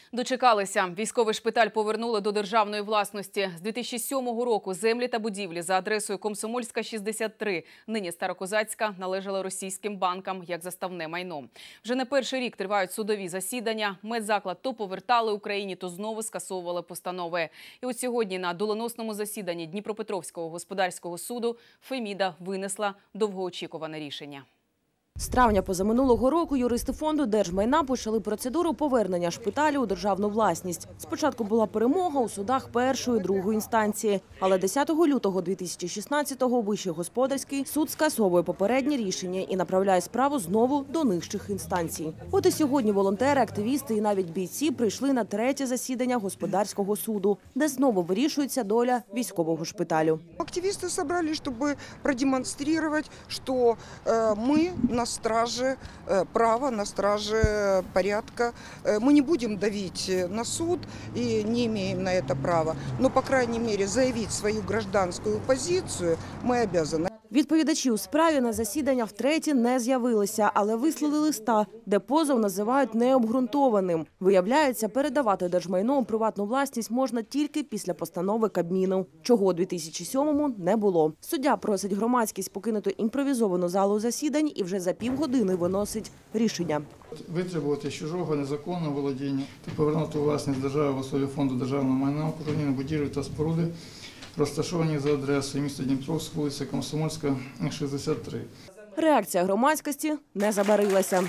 Дочекалися. Військовий шпиталь повернули до державної власності. З 2007 року землі та будівлі за адресою Комсомольська, 63, нині Старокозацька, належали російським банкам як заставне майно. Вже не перший рік тривають судові засідання. Медзаклад то повертали Україні, то знову скасовували постанови. І от сьогодні на доленосному засіданні Дніпропетровського господарського суду Феміда винесла довгоочікуване рішення. З травня позаминулого року юристи фонду держмайна почали процедуру повернення шпиталю у державну власність. Спочатку була перемога у судах першої, другої інстанції. Але 10 лютого 2016-го Вищий господарський суд скасовує попереднє рішення і направляє справу знову до нижчих інстанцій. От і сьогодні волонтери, активісти і навіть бійці прийшли на третє засідання господарського суду, де знову вирішується доля військового шпиталю. Активисты собрались, чтобы продемонстрировать, что мы на страже права, на страже порядка. Мы не будем давить на суд и не имеем на это права. Но, по крайней мере, заявить свою гражданскую позицию мы обязаны. Відповідачі у справі на засідання втретє не з'явилися, але вислали листа, де позов називають необґрунтованим. Виявляється, передавати держмайно у приватну власність можна тільки після постанови Кабміну, чого у 2007-му не було. Суддя просить громадськість покинути імпровізовану залу засідань і вже за півгодини виносить рішення. Витребувати чужого незаконного володіння та повернути у власність держави в особі фонду державного майна управління будівлі та споруди, розташовані за адресою міста Дніпровськ, вулиця Комсомольська, 63. Реакція громадськості не забарилася.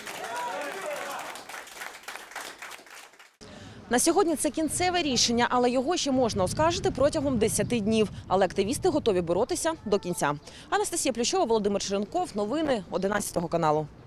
На сьогодні це кінцеве рішення, але його ще можна оскаржити протягом 10 днів. Але активісти готові боротися до кінця. Анастасія Плющова, Володимир Черенков. Новини 11 каналу.